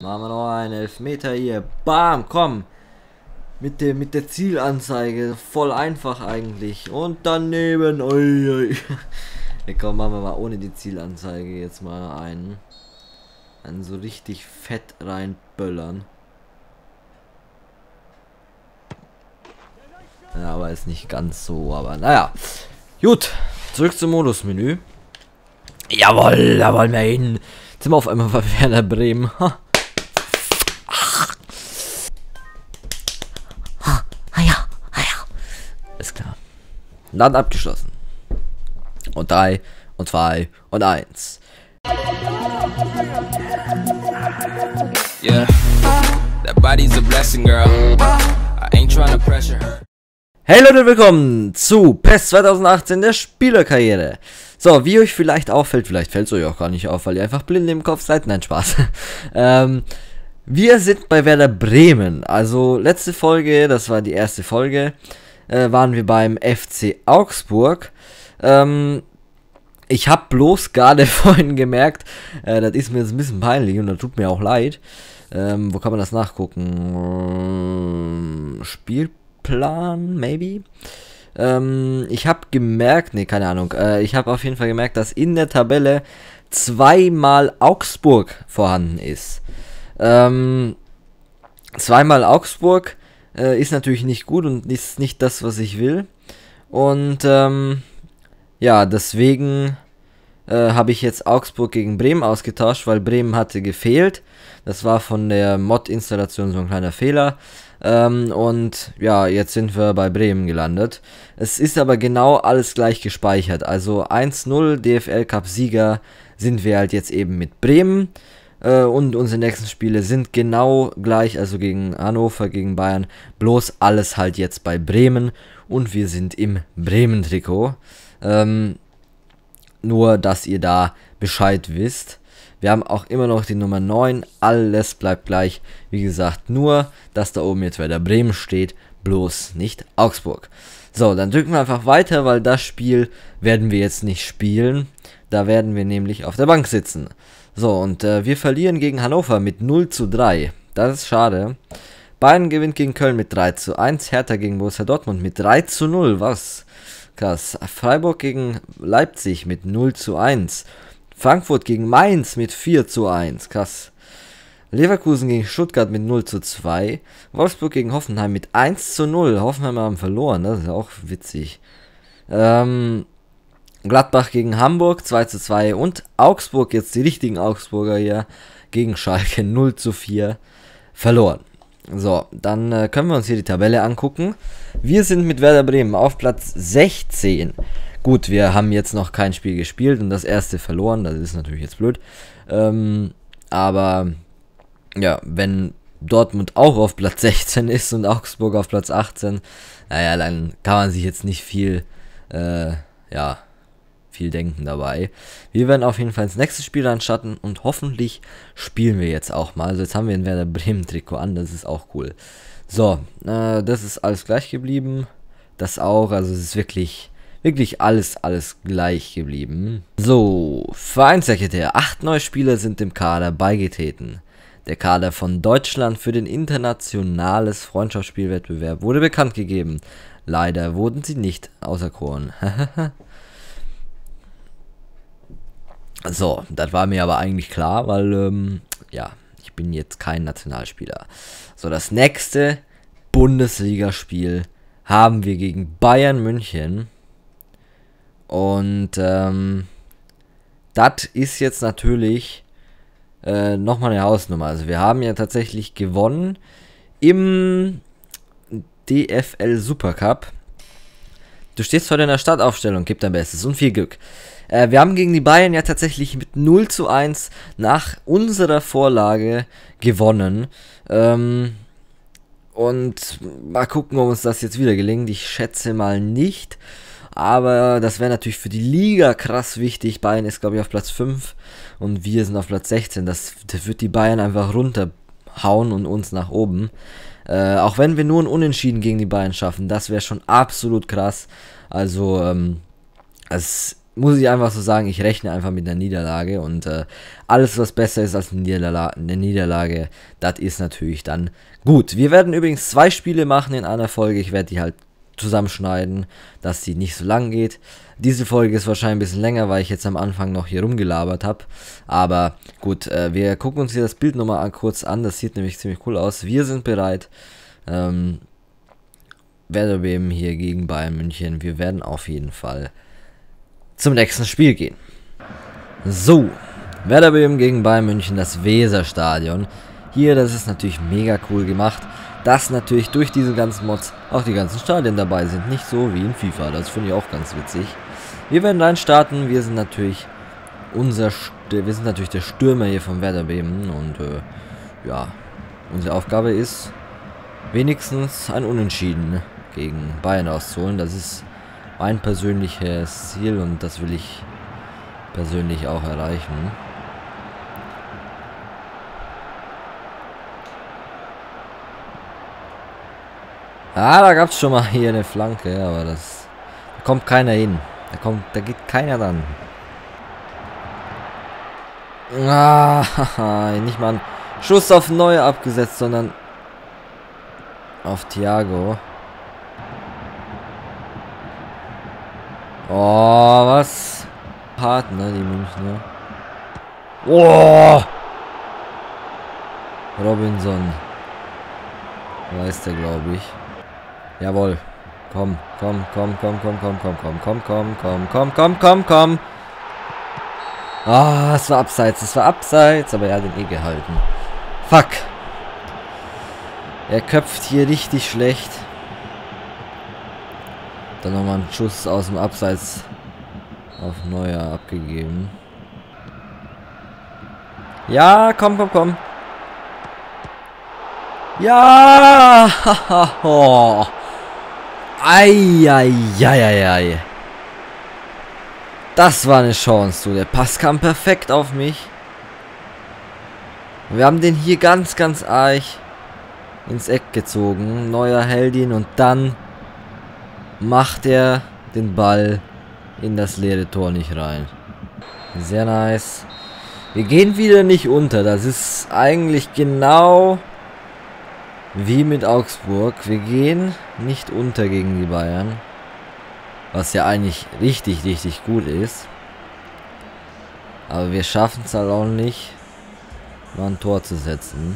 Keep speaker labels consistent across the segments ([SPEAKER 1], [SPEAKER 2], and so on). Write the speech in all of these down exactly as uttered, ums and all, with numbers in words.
[SPEAKER 1] Machen wir noch einen Elfmeter hier. Bam, komm. Mit der, mit der Zielanzeige. Voll einfach eigentlich. Und daneben. Ui, ui. Ja, komm, machen wir mal ohne die Zielanzeige jetzt mal einen. Einen so richtig fett reinböllern. Ja, aber ist nicht ganz so, aber naja. Gut, zurück zum Modusmenü. Jawohl, da wollen wir hin. Jetzt sind wir auf einmal bei Werder Bremen. Ha. Ist klar. Land abgeschlossen. Und drei und zwei und eins.
[SPEAKER 2] Yeah, that body's a blessing, girl. I ain't trying to pressure her.
[SPEAKER 1] Hey Leute, willkommen zu PES zwanzig achtzehn, der Spielerkarriere. So, wie euch vielleicht auffällt, vielleicht fällt es euch auch gar nicht auf, weil ihr einfach blind im Kopf seid. Nein, Spaß. ähm, wir sind bei Werder Bremen. Also, letzte Folge, das war die erste Folge, äh, waren wir beim F C Augsburg. Ähm, ich habe bloß gerade vorhin gemerkt, äh, das ist mir jetzt ein bisschen peinlich und das tut mir auch leid. Ähm, wo kann man das nachgucken? Spielplan, maybe? Ähm, ich habe gemerkt, ne, keine Ahnung, äh, ich habe auf jeden Fall gemerkt, dass in der Tabelle zweimal Augsburg vorhanden ist. Ähm, zweimal Augsburg äh, ist natürlich nicht gut und ist nicht das, was ich will. Und, ähm, ja, deswegen äh, habe ich jetzt Augsburg gegen Bremen ausgetauscht, weil Bremen hatte gefehlt. Das war von der Mod-Installation so ein kleiner Fehler. Ähm, und ja, jetzt sind wir bei Bremen gelandet. Es ist aber genau alles gleich gespeichert. Also eins null D F L Cup Sieger sind wir halt jetzt eben mit Bremen. Äh, und unsere nächsten Spiele sind genau gleich, also gegen Hannover, gegen Bayern. Bloß alles halt jetzt bei Bremen. Und wir sind im Bremen-Trikot. Ähm, nur, dass ihr da Bescheid wisst. Wir haben auch immer noch die Nummer neun, alles bleibt gleich. Wie gesagt, nur, dass da oben jetzt Werder Bremen steht, bloß nicht Augsburg. So, dann drücken wir einfach weiter, weil das Spiel werden wir jetzt nicht spielen. Da werden wir nämlich auf der Bank sitzen. So, und äh, wir verlieren gegen Hannover mit null zu drei. Das ist schade. Bayern gewinnt gegen Köln mit drei zu eins. Hertha gegen Borussia Dortmund mit drei zu null. Was? Krass. Freiburg gegen Leipzig mit null zu eins. Frankfurt gegen Mainz mit vier zu eins. Krass. Leverkusen gegen Stuttgart mit null zu zwei. Wolfsburg gegen Hoffenheim mit eins zu null. Hoffenheim haben verloren. Das ist auch witzig. Ähm, Gladbach gegen Hamburg zwei zu zwei. Und Augsburg, jetzt die richtigen Augsburger hier, gegen Schalke null zu vier. Verloren. So, dann äh, können wir uns hier die Tabelle angucken. Wir sind mit Werder Bremen auf Platz sechzehn. Gut, wir haben jetzt noch kein Spiel gespielt und das erste verloren, das ist natürlich jetzt blöd. Ähm, aber, ja, wenn Dortmund auch auf Platz sechzehn ist und Augsburg auf Platz achtzehn, naja, dann kann man sich jetzt nicht viel, äh, ja, viel denken dabei. Wir werden auf jeden Fall ins nächste Spiel anschatten und hoffentlich spielen wir jetzt auch mal. Also jetzt haben wir ein Werder Bremen Trikot an, das ist auch cool. So, äh, das ist alles gleich geblieben. Das auch, also es ist wirklich... Wirklich alles, alles gleich geblieben. So, Vereinssekretär. Acht neue Spieler sind dem Kader beigetreten. Der Kader von Deutschland für den internationales Freundschaftsspielwettbewerb wurde bekannt gegeben. Leider wurden sie nicht auserkoren. So, das war mir aber eigentlich klar, weil, ähm, ja, ich bin jetzt kein Nationalspieler. So, das nächste Bundesligaspiel haben wir gegen Bayern München. Und ähm, das ist jetzt natürlich äh, nochmal eine Hausnummer. Also wir haben ja tatsächlich gewonnen im D F L Supercup. Du stehst heute in der Startaufstellung, gib dein Bestes und viel Glück. Äh, wir haben gegen die Bayern ja tatsächlich mit null zu eins nach unserer Vorlage gewonnen. Ähm, und mal gucken, ob uns das jetzt wieder gelingt. Ich schätze mal nicht. Aber das wäre natürlich für die Liga krass wichtig. Bayern ist, glaube ich, auf Platz fünf und wir sind auf Platz sechzehn. Das, das wird die Bayern einfach runterhauen und uns nach oben. Äh, auch wenn wir nur ein Unentschieden gegen die Bayern schaffen, das wäre schon absolut krass. Also, ähm, es muss ich einfach so sagen, ich rechne einfach mit einer Niederlage und äh, alles, was besser ist als eine, Niederla eine Niederlage, das ist natürlich dann gut. Wir werden übrigens zwei Spiele machen in einer Folge. Ich werde die halt zusammenschneiden, dass die nicht so lang geht. Diese Folge ist wahrscheinlich ein bisschen länger, weil ich jetzt am Anfang noch hier rumgelabert habe. Aber gut, äh, wir gucken uns hier das Bild nochmal kurz an. Das sieht nämlich ziemlich cool aus. Wir sind bereit. Ähm, Werder Bremen hier gegen Bayern München. Wir werden auf jeden Fall zum nächsten Spiel gehen. So, Werder Bremen gegen Bayern München, das Weserstadion. Hier, das ist natürlich mega cool gemacht, dass natürlich durch diese ganzen Mods auch die ganzen Stadien dabei sind. Nicht so wie in FIFA, das finde ich auch ganz witzig. Wir werden rein starten, wir sind natürlich unser, St wir sind natürlich der Stürmer hier von Werder Bremen und äh, ja, unsere Aufgabe ist wenigstens ein Unentschieden gegen Bayern auszuholen. Das ist mein persönliches Ziel und das will ich persönlich auch erreichen. Ah, da gab es schon mal hier eine Flanke, aber das da kommt keiner hin. Da kommt, da geht keiner dran. Ah, nicht mal ein Schuss auf Neuer abgesetzt, sondern auf Thiago. Oh, was? Hart, ne, die Münchner. Oh! Robinson. Weiß der, glaube ich. Jawohl. Komm, komm, komm, komm, komm, komm, komm, komm, komm, komm, komm, komm, komm, komm, komm. Ah, es war abseits, es war abseits, aber er hat ihn eh gehalten. Fuck. Er köpft hier richtig schlecht. Dann nochmal einen Schuss aus dem Abseits auf Neuer abgegeben. Ja, komm, komm, komm. Ja! Oh. Ei, ei, ei, ei, ei. Das war eine Chance, du. Der Pass kam perfekt auf mich. Wir haben den hier ganz, ganz arg ins Eck gezogen. Neuer Heldin und dann macht er den Ball in das leere Tor nicht rein. Sehr nice. Wir gehen wieder nicht unter. Das ist eigentlich genau wie mit Augsburg. Wir gehen nicht unter gegen die Bayern. Was ja eigentlich richtig, richtig gut ist. Aber wir schaffen es halt auch nicht, mal ein Tor zu setzen.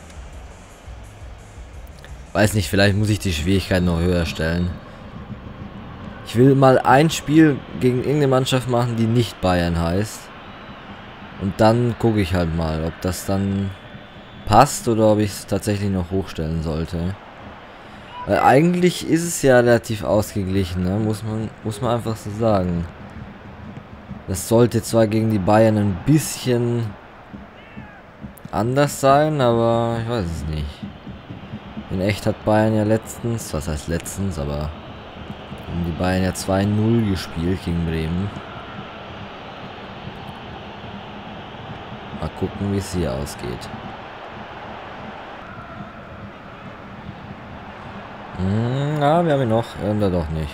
[SPEAKER 1] Weiß nicht, vielleicht muss ich die Schwierigkeit noch höher stellen. Ich will mal ein Spiel gegen irgendeine Mannschaft machen, die nicht Bayern heißt. Und dann gucke ich halt mal, ob das dann passt oder ob ich es tatsächlich noch hochstellen sollte. Weil eigentlich ist es ja relativ ausgeglichen, ne? Muss man, muss man einfach so sagen. Das sollte zwar gegen die Bayern ein bisschen anders sein, aber ich weiß es nicht. In echt hat Bayern ja letztens, was heißt letztens, aber haben die Bayern ja zwei null gespielt gegen Bremen. Mal gucken, wie es hier ausgeht. Hm, ja, wir haben ihn noch. Oder doch nicht.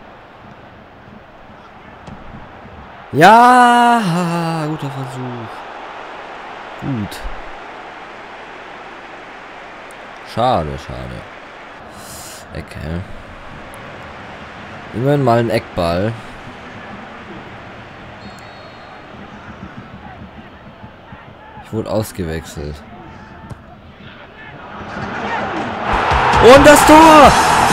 [SPEAKER 1] Ja, guter Versuch. Gut. Schade, schade. Ecke. Immerhin mal ein Eckball. Ich wurde ausgewechselt. Und das Tor!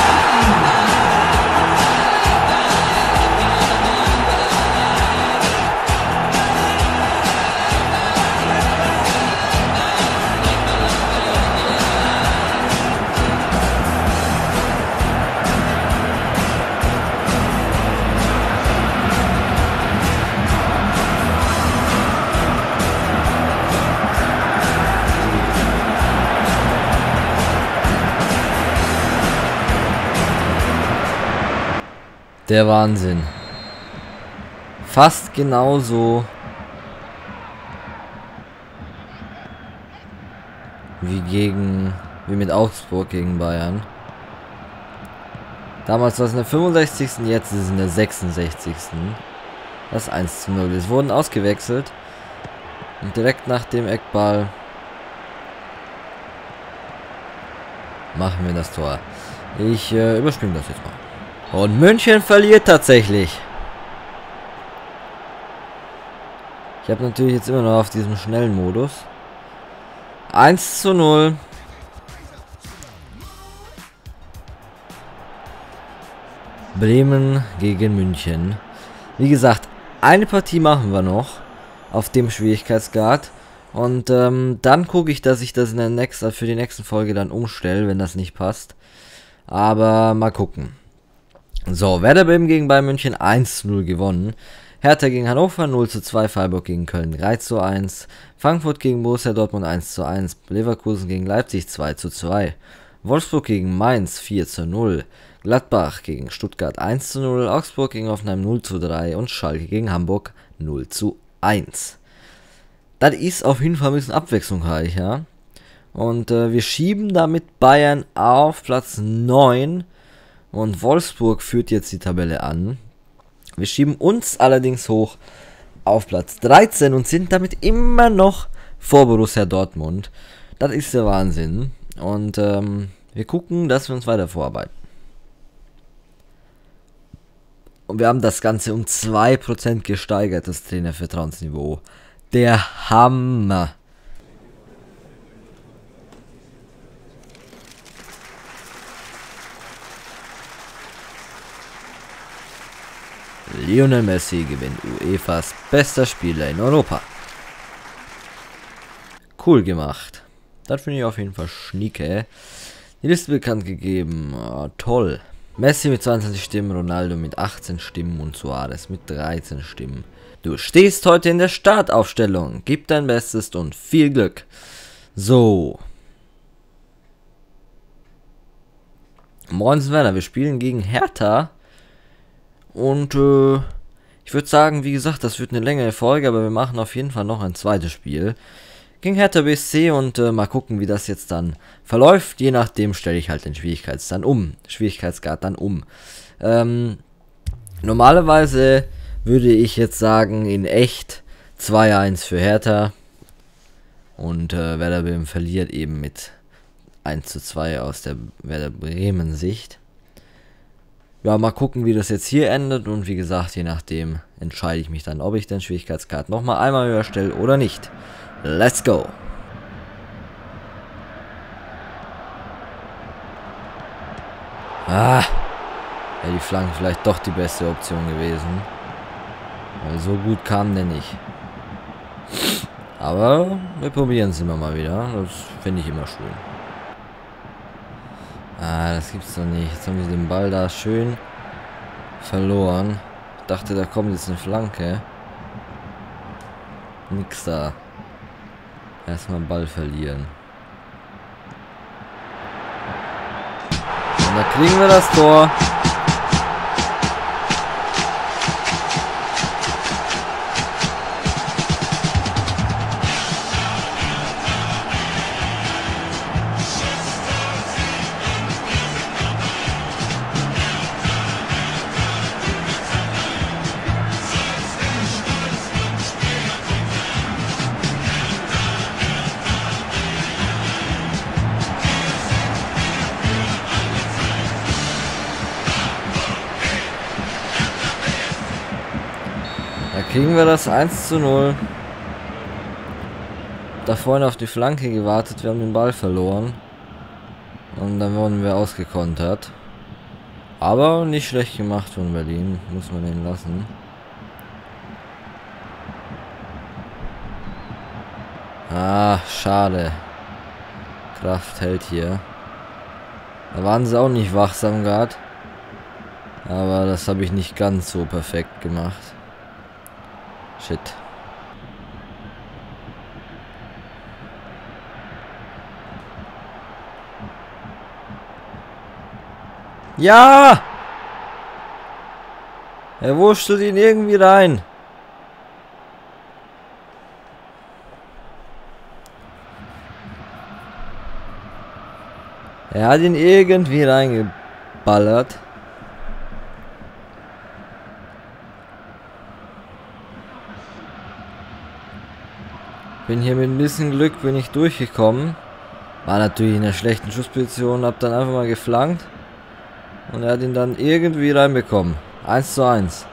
[SPEAKER 1] Der Wahnsinn. Fast genauso wie gegen wie mit Augsburg gegen Bayern. Damals war es in der fünfundsechzigsten, jetzt ist es in der sechsundsechzigsten das eins zu null. Es wurden ausgewechselt. Und direkt nach dem Eckball machen wir das Tor. Ich äh, überspringe das jetzt mal. Und München verliert tatsächlich. Ich habe natürlich jetzt immer noch auf diesem schnellen Modus. eins zu null. Bremen gegen München. Wie gesagt, eine Partie machen wir noch auf dem Schwierigkeitsgrad. Und ähm, dann gucke ich, dass ich das in der nächsten, für die nächste Folge dann umstelle, wenn das nicht passt. Aber mal gucken. So, Werder Bremen gegen Bayern München eins zu null gewonnen. Hertha gegen Hannover null zu zwei, Freiburg gegen Köln drei zu eins, Frankfurt gegen Borussia Dortmund eins zu eins, Leverkusen gegen Leipzig zwei zu zwei, Wolfsburg gegen Mainz vier zu null, Gladbach gegen Stuttgart eins zu null, Augsburg gegen Hoffenheim null zu drei und Schalke gegen Hamburg null zu eins. Das ist auf jeden Fall ein bisschen abwechslungsreich, ja. Und äh, wir schieben damit Bayern auf Platz neun und Wolfsburg führt jetzt die Tabelle an. Wir schieben uns allerdings hoch auf Platz dreizehn und sind damit immer noch vor Borussia Dortmund. Das ist der Wahnsinn. Und ähm, wir gucken, dass wir uns weiter vorarbeiten. Und wir haben das Ganze um zwei Prozent gesteigert, das Trainervertrauensniveau. Der Hammer. Lionel Messi gewinnt UEFAs bester Spieler in Europa. Cool gemacht. Das finde ich auf jeden Fall schnieke. Die Liste bekannt gegeben. Oh, toll. Messi mit zweiundzwanzig Stimmen, Ronaldo mit achtzehn Stimmen und Suarez mit dreizehn Stimmen. Du stehst heute in der Startaufstellung. Gib dein Bestes und viel Glück. So. Moin Werner, wir spielen gegen Hertha. Und äh, ich würde sagen, wie gesagt, das wird eine längere Folge, aber wir machen auf jeden Fall noch ein zweites Spiel gegen Hertha B S C und äh, mal gucken, wie das jetzt dann verläuft. Je nachdem stelle ich halt den Schwierigkeitsgrad dann um. Schwierigkeitsgrad dann um. Ähm, normalerweise würde ich jetzt sagen, in echt zwei eins für Hertha. Und äh, Werder Bremen verliert eben mit eins zu zwei aus der Werder Bremen Sicht. Ja, mal gucken, wie das jetzt hier endet. Und wie gesagt, je nachdem entscheide ich mich dann, ob ich den Schwierigkeitsgrad nochmal einmal höher stelle oder nicht. Let's go! Ah, wäre die Flanke vielleicht doch die beste Option gewesen. Weil so gut kam der nicht. Aber wir probieren es immer mal wieder. Das finde ich immer schön. Ah, das gibt's doch nicht. Jetzt haben sie den Ball da schön verloren. Ich dachte, da kommt jetzt eine Flanke. Nix da. Erstmal Ball verlieren. Und da kriegen wir das Tor. Kriegen wir das eins zu null. Da vorne auf die Flanke gewartet, wir haben den Ball verloren. Und dann wurden wir ausgekontert. Aber nicht schlecht gemacht von Berlin, muss man den lassen. Ah, schade. Kraft hält hier. Da waren sie auch nicht wachsam gerade. Aber das habe ich nicht ganz so perfekt gemacht. Shit. Ja! Er wurschtelt ihn irgendwie rein. Er hat ihn irgendwie reingeballert. Bin hier mit ein bisschen Glück bin ich durchgekommen. War natürlich in einer schlechten Schussposition, hab dann einfach mal geflankt. Und er hat ihn dann irgendwie reinbekommen. eins zu eins.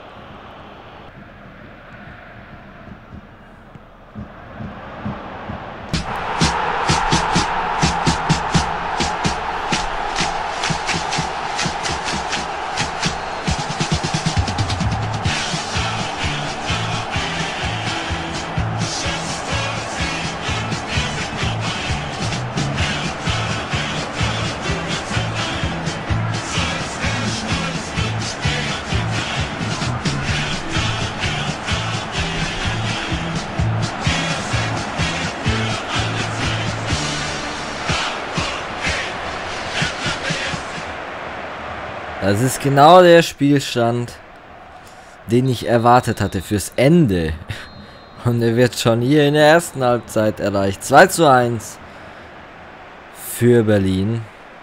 [SPEAKER 1] Das ist genau der Spielstand, den ich erwartet hatte fürs Ende. Und er wird schon hier in der ersten Halbzeit erreicht. zwei zu eins für Berlin.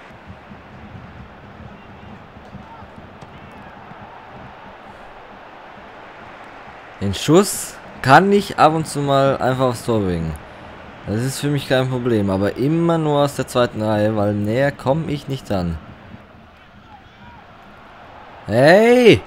[SPEAKER 1] Den Schuss kann ich ab und zu mal einfach aufs Tor bringen. Das ist für mich kein Problem, aber immer nur aus der zweiten Reihe, weil näher komme ich nicht an. Hey!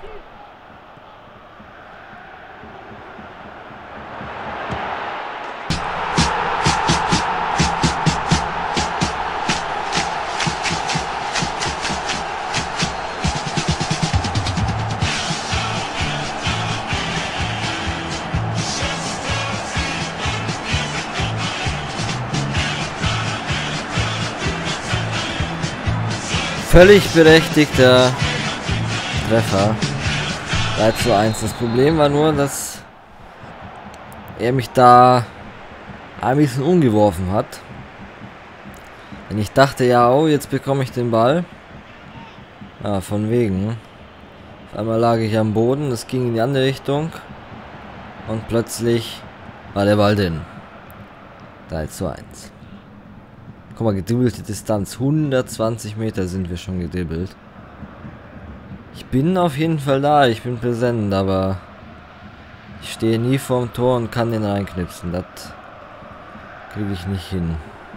[SPEAKER 1] Völlig berechtigter Treffer. drei zu eins. Das Problem war nur, dass er mich da ein bisschen umgeworfen hat. Denn ich dachte ja, oh, jetzt bekomme ich den Ball. Ja, von wegen. Auf einmal lag ich am Boden, es ging in die andere Richtung. Und plötzlich war der Ball drin. drei zu eins. Guck mal, gedribbelte Distanz. hundertzwanzig Meter sind wir schon gedribbelt. Ich bin auf jeden Fall da, ich bin präsent, aber ich stehe nie vorm Tor und kann den reinknipsen. Das kriege ich nicht hin.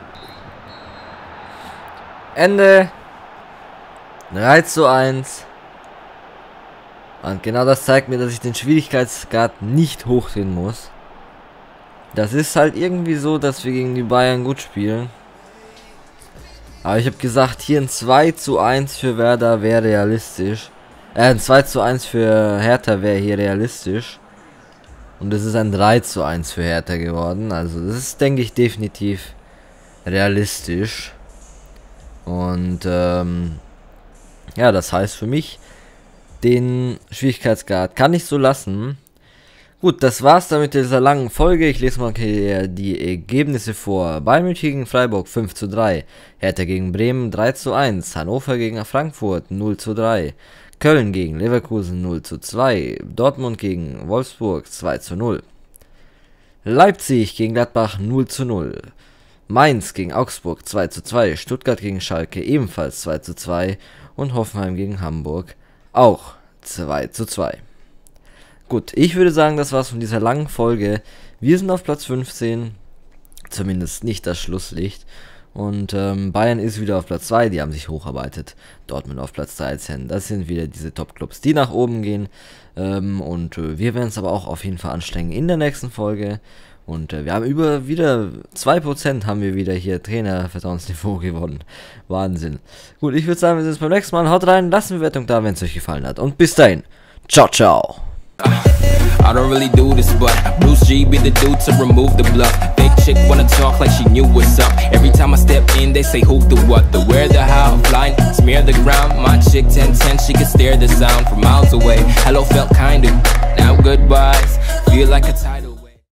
[SPEAKER 1] Ende. drei zu eins. Und genau das zeigt mir, dass ich den Schwierigkeitsgrad nicht hochdrehen muss. Das ist halt irgendwie so, dass wir gegen die Bayern gut spielen. Aber ich habe gesagt, hier ein zwei zu eins für Werder wäre realistisch. Äh, ein zwei zu eins für Hertha wäre hier realistisch. Und es ist ein drei zu eins für Hertha geworden. Also das ist, denke ich, definitiv realistisch. Und ähm, ja, das heißt für mich, den Schwierigkeitsgrad kann ich so lassen. Gut, das war's dann mit dieser langen Folge. Ich lese mal hier die Ergebnisse vor. Bayern München gegen Freiburg fünf zu drei. Hertha gegen Bremen drei zu eins. Hannover gegen Frankfurt null zu drei. Köln gegen Leverkusen null zu zwei. Dortmund gegen Wolfsburg zwei zu null. Leipzig gegen Gladbach null zu null. Mainz gegen Augsburg zwei zu zwei. Stuttgart gegen Schalke ebenfalls zwei zu zwei. Und Hoffenheim gegen Hamburg auch zwei zu zwei. Gut, ich würde sagen, das war's von dieser langen Folge. Wir sind auf Platz fünfzehn, zumindest nicht das Schlusslicht. Und ähm, Bayern ist wieder auf Platz zwei, die haben sich hocharbeitet. Dortmund auf Platz dreizehn, das sind wieder diese Top-Clubs, die nach oben gehen. Ähm, und äh, wir werden es aber auch auf jeden Fall anstrengen in der nächsten Folge. Und äh, wir haben über wieder zwei Prozent haben wir wieder hier Trainervertrauensniveau gewonnen. Wahnsinn. Gut, ich würde sagen, wir sehen uns beim nächsten Mal. Haut rein, lasst eine Bewertung da, wenn es euch gefallen hat. Und bis dahin. Ciao, ciao.
[SPEAKER 2] I don't really do this, but Bruce G be the dude to remove the bluff. Fake chick wanna talk like she knew what's up. Every time I step in, they say who, the what, the where, the how. Blind, smear the ground. My chick ten ten, she can stare the sound from miles away. Hello felt kinda, now goodbyes. Feel like a tide.